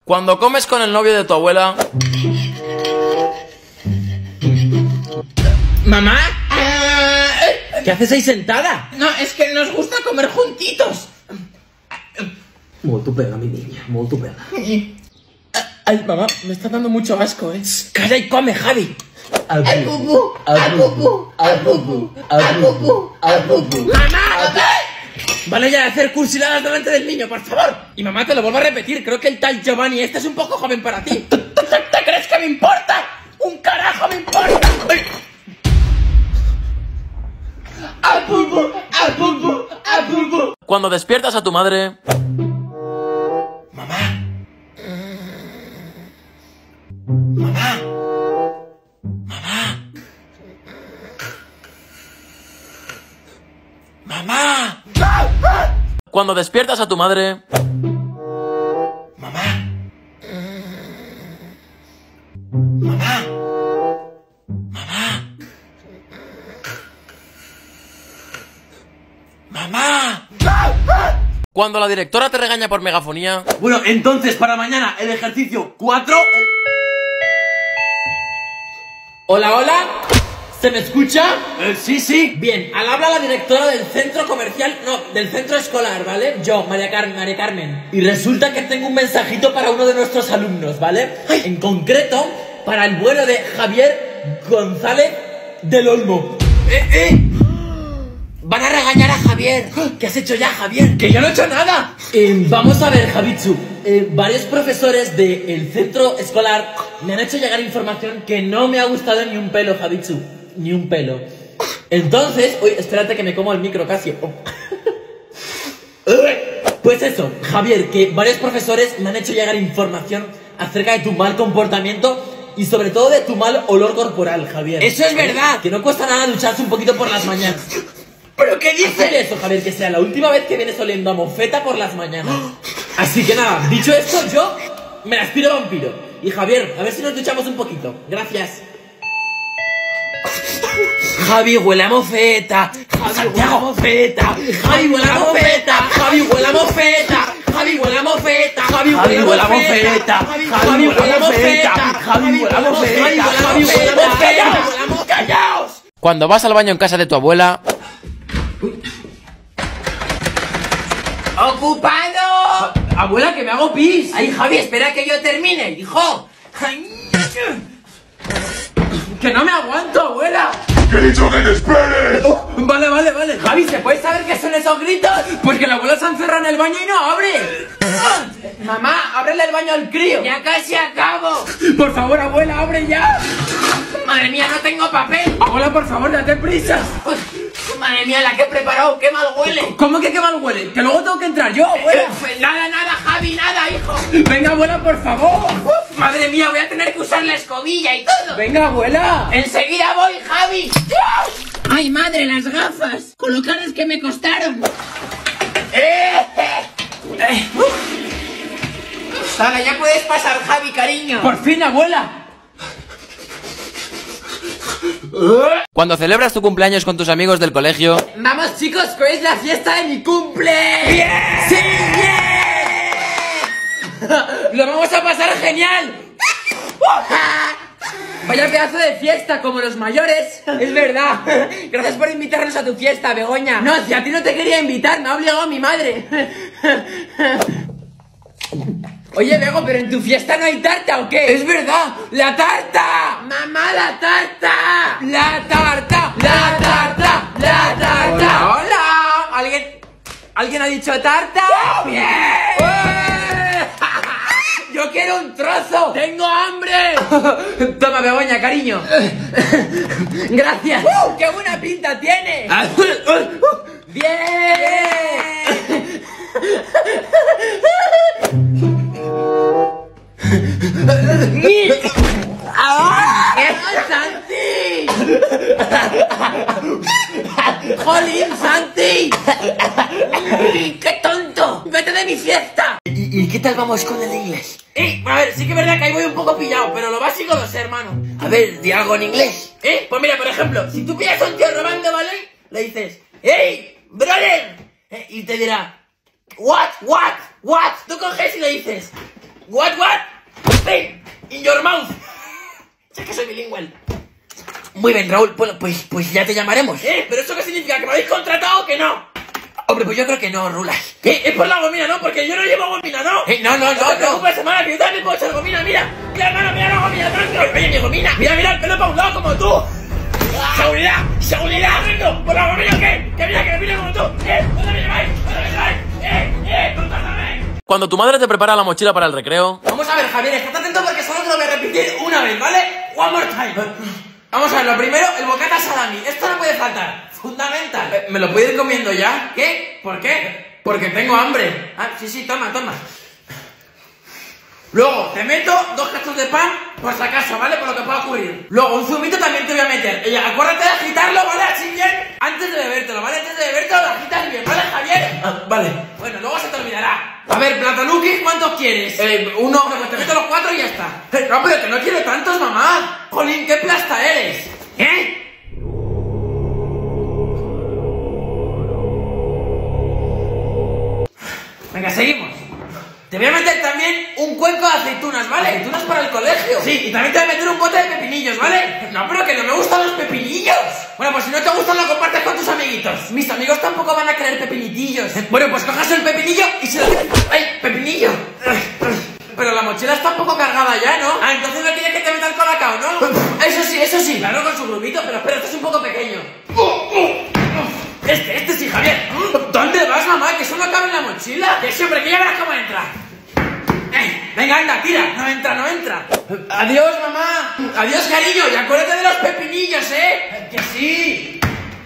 Cuando comes con el novio de tu abuela... ¿Mamá? ¿Qué haces ahí sentada? No, es que nos gusta comer juntitos. Molto bella, mi niña, molto bella. Ay, mamá, me está dando mucho asco, Calla y come, Javi. Al pupú, al pupú, al pupú, al pupú, al pupú. ¡Mamá! Vale ya de hacer cursiladas delante del niño, por favor. Y mamá, te lo vuelvo a repetir, creo que el tal Giovanni este es un poco joven para ti. ¿Te crees que me importa? ¡Un carajo me importa! ¡Al pupú, al pupú, al pupú! Cuando despiertas a tu madre... Mamá. Mamá. Mamá. Mamá. Cuando despiertas a tu madre... Mamá. Mamá. Mamá. Mamá. Cuando la directora te regaña por megafonía... Bueno, entonces para mañana el ejercicio 4... Hola, hola. ¿Se me escucha? Sí. Bien, al habla la directora del centro comercial, no, del centro escolar, ¿vale? Yo, María Carmen. Y resulta que tengo un mensajito para uno de nuestros alumnos, ¿vale? En concreto, para el vuelo de Javier González del Olmo. Van a regañar a Javier. ¿Qué has hecho ya, Javier? ¡Que yo no he hecho nada! Vamos a ver, Javitsu. Varios profesores del centro escolar me han hecho llegar información que no me ha gustado ni un pelo, Javitsu. Ni un pelo. Entonces... Uy, espérate que me como el micro casi. Pues eso, Javier, que varios profesores me han hecho llegar información acerca de tu mal comportamiento y sobre todo de tu mal olor corporal, Javier. ¡Eso es verdad! Que no cuesta nada ducharse un poquito por las mañanas. ¿Pero qué dices? Hacer eso, Javier, que sea la última vez que vienes oliendo a mofeta por las mañanas. Así que nada, dicho esto, yo me la aspiro vampiro. Y Javier, a ver si nos duchamos un poquito. Gracias. Javi, huele a mofeta. Javi, huele a mofeta. Javi, huele a mofeta. Javi, huele a mofeta. Javi, huele a mofeta. Javi, huele a mofeta. Javi, huele a mofeta. Javi, huele a mofeta. Javi, huele a mofeta. ¡Callaos! Cuando vas al baño en casa de tu abuela... ¡Ocupado! Abuela, que me hago pis. Ay, Javi, espera que yo termine, hijo. Que no me aguanto, abuela. ¡Que he dicho que te espere! Vale. Javi, ¿se puede saber qué son esos gritos? Pues que la abuela se encerra en el baño y no abre. Mamá, ábrele el baño al crío. Ya casi acabo. Por favor, abuela, abre ya. Madre mía, no tengo papel. Abuela, por favor, date prisa. Madre mía, la que he preparado, qué mal huele. ¿Cómo que qué mal huele? Que luego tengo que entrar yo, abuela. Nada, Javi, nada, hijo. Venga, abuela, por favor. Madre mía, voy a tener que usar la escobilla y todo. Venga, abuela. Enseguida voy, Javi. Ay, madre, las gafas. Con lo caras que me costaron. Hala, ya puedes pasar, Javi, cariño. Por fin, abuela. Cuando celebras tu cumpleaños con tus amigos del colegio... Vamos, chicos, que hoy es la fiesta de mi cumple. ¡Bien! ¡Sí, bien! ¡Lo vamos a pasar genial! Vaya pedazo de fiesta, como los mayores. Es verdad. Gracias por invitarnos a tu fiesta, Begoña. No, si a ti no te quería invitar, me ha obligado mi madre. Oye, Bego, ¿pero en tu fiesta no hay tarta o qué? Es verdad. ¡La tarta! Mamá, la tarta. ¡La tarta! La tarta. La tarta. Hola. ¿Alguien ha dicho tarta? ¡Bien! ¡Yo quiero un trozo! ¡Tengo hambre! Toma, Begoña, cariño. Gracias. ¡Qué buena pinta tiene! ¡Bien! ¡Santi! ¡Jolín, Santi! ¡Qué tonto! ¡Vete de mi fiesta! ¿Y qué tal vamos con el inglés? A ver, sí que es verdad que ahí voy un poco pillado, pero lo básico lo sé, hermano. A ver, di algo en inglés. Pues mira, por ejemplo, si tú pillas a un tío robando, ¿vale? Le dices, ¡Hey, brother! Y te dirá, What? Tú coges y le dices, What? Hey, in your mouth. Ya que soy bilingüe. Muy bien, Raúl. Bueno, pues ya te llamaremos. ¿Pero eso qué significa? ¿Que me habéis contratado o que no? Hombre, pues yo creo que no, Rulas. Es por la gomina, ¿no? Porque yo no llevo gomina, ¿no? No te preocupes, hermana, que yo también puedo echar gomina, mira. Mira, hermano, mira la gomina, tranquilo. Oye, mi gomina. Mira el pelo para un lado como tú. ¡Seguridad! ¡Vengo! ¿Por la gomina o qué? Que mira como tú. ¿Dónde me lleváis? ¡Contádame! Cuando tu madre te prepara la mochila para el recreo. Vamos a ver, Javier, estate atento porque solo te lo voy a repetir una vez, ¿vale? One more time. Vamos a ver, lo primero, el bocata salami. Esto no puede faltar. Fundamental. ¿Me lo puedo ir comiendo ya? ¿Qué? ¿Por qué? Porque tengo hambre. Ah, sí, toma. Luego, te meto 2 cachos de pan, por si acaso, ¿vale? Por lo que pueda ocurrir. Luego, un zumito también te voy a meter. Acuérdate de agitarlo, ¿vale? Así bien, antes de bebértelo, ¿vale? Antes de bebértelo lo agitas bien, ¿vale, Javier? Vale. Bueno, luego se te olvidará. A ver, platanuquis, ¿cuántos quieres? Uno. Pues te meto los 4 y ya está. No, pero que no quiero tantos, mamá. Jolín, qué plasta eres. Venga, seguimos. Te voy a meter también un cuenco de aceitunas, ¿vale? Aceitunas para el colegio. Sí, y también te voy a meter un bote de pepinillos, ¿vale? No, pero que no me gustan los pepinillos. Bueno, pues si no te gustan lo compartes con tus amiguitos. Mis amigos tampoco van a querer pepinillos. Bueno, pues cojas el pepinillo y se lo... ¡Ay, pepinillo! Pero la mochila está un poco cargada ya, ¿no? Ah, entonces no quieres que te meta el colacao, ¿no? Eso sí. Claro, con su grupito, pero espera, este es un poco pequeño. Este sí, Javier. ¿Dónde vas, mamá? Que eso no cabe en la mochila. Que siempre, que ya verás cómo entra. Venga, anda, tira. No entra. Adiós, mamá. Adiós, cariño. Y acuérdate de los pepinillos, ¿eh? Que sí.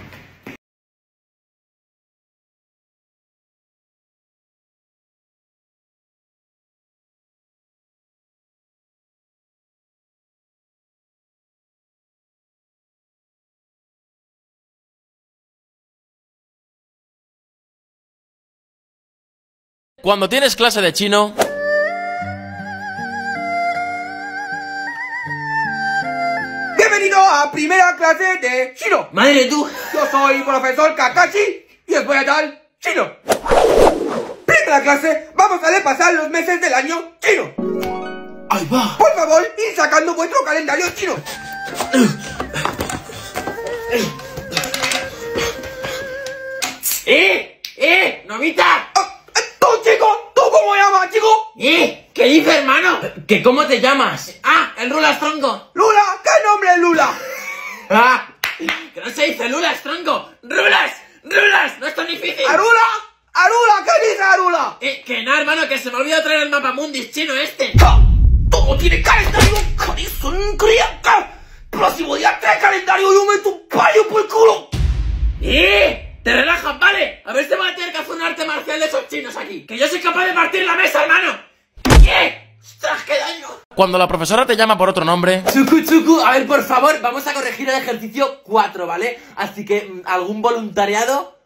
Cuando tienes clase de chino. Bienvenido a primera clase de chino. Madre tú. Yo soy profesor Kakashi y os voy a dar chino. Primera clase, vamos a repasar los meses del año chino. Ahí va. Por favor, id sacando vuestro calendario chino. ¡Novita! ¿Tú, chico? ¿Tú cómo llamas, chico? ¿Qué dices, hermano? ¿Que cómo te llamas? Ah, el Rulas, tronco. Lula, ¿qué nombre es Lula? Ah, que no se dice Lulas, tronco. ¡Rulas! No es tan difícil. ¿Arula? ¿Qué dice Arula? Que nada, hermano, que se me ha olvidado traer el mapa mundis chino este. ¿Cómo tiene calendario? ¡Carizo, increíble! Próximo día trae calendario y yo meto un payo por el culo. Te relajas, ¿vale? A ver si va a tener que hacer un arte marcial de esos chinos aquí. Que yo soy capaz de partir la mesa, hermano. ¡Ostras, qué daño! Cuando la profesora te llama por otro nombre. Chucu, a ver, por favor, vamos a corregir el ejercicio 4, ¿vale? Así que, ¿algún voluntariado?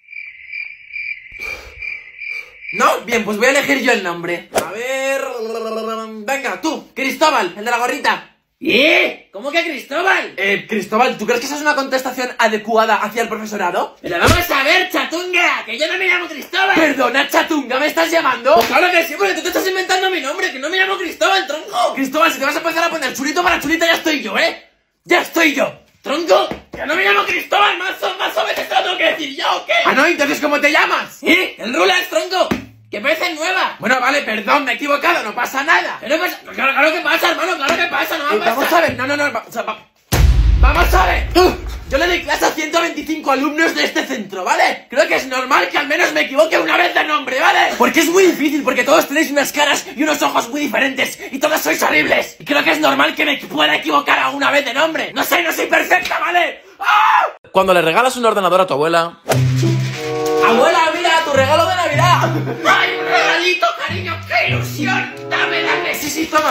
¿No? Bien, pues voy a elegir yo el nombre. A ver... Venga, tú, Cristóbal, el de la gorrita. ¿Cómo que Cristóbal? Cristóbal, ¿tú crees que esa es una contestación adecuada hacia el profesorado? Pero vamos a ver, chatunga, que yo no me llamo Cristóbal. Perdona, chatunga, ¿me estás llamando? Pues claro que sí, porque tú te estás inventando mi nombre, que no me llamo Cristóbal, tronco. Cristóbal, si te vas a empezar a poner chulito para chulita, ya estoy yo, ¿eh? Ya estoy yo. Tronco, que no me llamo Cristóbal, más o menos te lo tengo que decir yo, ¿o qué? Ah, no, entonces, ¿cómo te llamas? El Rulas, tronco. ¡Que parece nueva! Bueno, vale, perdón, me he equivocado, no pasa nada. ¿Qué no pasa? Claro que pasa, hermano, claro que pasa, no va a pasar. Vamos a ver, vamos a ver. Yo le doy clase a 125 alumnos de este centro, ¿vale? Creo que es normal que al menos me equivoque una vez de nombre, ¿vale? Porque es muy difícil, porque todos tenéis unas caras y unos ojos muy diferentes y todos sois horribles. Y creo que es normal que me pueda equivocar alguna vez de nombre. No soy perfecta, ¿vale? ¡Ah! Cuando le regalas un ordenador a tu abuela. Abuela, mira, tu regalo de Navidad. ¡Ay, un regalito, cariño! ¡Qué ilusión! Dame. Sí, toma.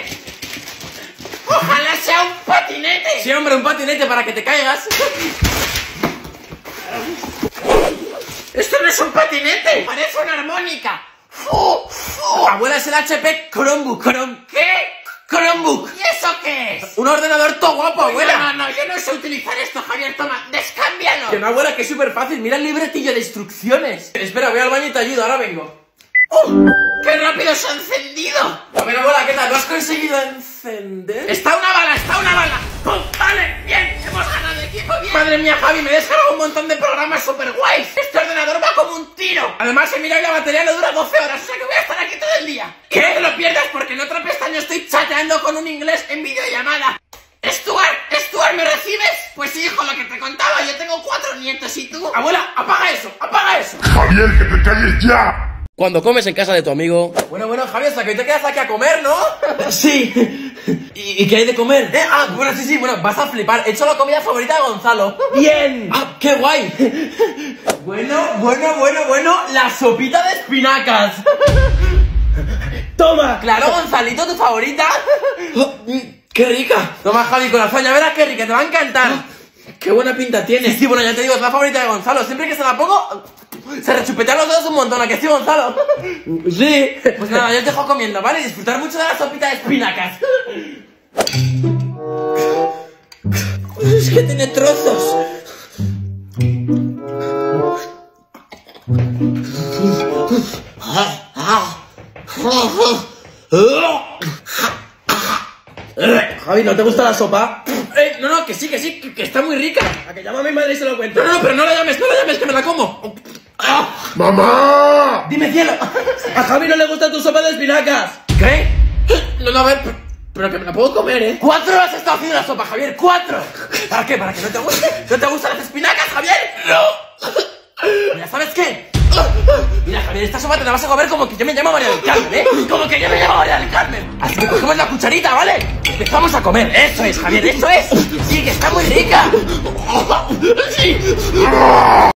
Ojalá sea un patinete. Sí, hombre, un patinete para que te caigas. Esto no es un patinete. Parece una armónica. Abuela, es el HP Chromebook. ¿Qué? Chromebook. ¿Y eso qué es? Un ordenador todo guapo, abuela. No, yo no sé utilizar esto, Javier, toma, descámbialo. Que no, abuela, que es súper fácil, mira el libretillo de instrucciones. Espera, voy al baño y te ayudo, ahora vengo. ¡Qué rápido se ha encendido! A ver, abuela, ¿qué tal? ¿Lo has conseguido encender? ¡Está una bala! ¡Pum! ¡Vale! ¡Bien! ¡Hemos ganado equipo! ¡Bien! Madre mía, Javi, me he descargado un montón de programas super guays. Este ordenador va como un tiro. Además, he mirado y la batería le dura 12 horas, o sea que voy a estar aquí todo el día. ¿Qué? No te lo pierdas porque en otra pestaña estoy chateando con un inglés en videollamada. Stuart, ¿me recibes? Pues sí, hijo, lo que te contaba, yo tengo 4 nietos y tú... Abuela, apaga eso. Javier, que te calles ya. Cuando comes en casa de tu amigo... Bueno, Javi, hasta que hoy te quedas aquí a comer, ¿no? Sí. ¿Y qué hay de comer? Bueno, sí, bueno, vas a flipar. He hecho la comida favorita de Gonzalo. ¡Bien! ¡Qué guay! Bueno, la sopita de espinacas. ¡Toma! Claro, Gonzalito, tu favorita. ¡Qué rica! Toma, Javi, corazón, ya verás qué rica, te va a encantar. ¡Qué buena pinta tiene! Sí, bueno, ya te digo, es la favorita de Gonzalo. Siempre que se la pongo, se rechupetean los dedos un montón, ¿a que sí, Gonzalo? Sí. Pues nada, yo os dejo comiendo, ¿vale? Disfrutar mucho de la sopita de espinacas. Es que tiene trozos. Javi, ¿no te gusta la sopa? No, que sí, que está muy rica. A que llama a mi madre y se lo cuento. No, pero no la llames, que me la como. ¡Mamá! Dime, cielo. A Javi no le gusta tu sopa de espinacas. ¿Qué? No, a ver, pero que me la puedo comer, ¿eh? 4 horas he estado haciendo la sopa, Javier, 4. ¿Para qué? ¿Para que no te guste? ¿No te gustan las espinacas, Javier? No. Mira, ¿sabes qué? Mira, Javier, esta sopa te la vas a comer como que yo me llamo María del Carmen, ¿eh? Como que yo me llamo María del Carmen. Así que cogemos la cucharita, ¿vale? Empezamos a comer. Eso es, Javier, eso es. Sí, que está muy rica. Sí.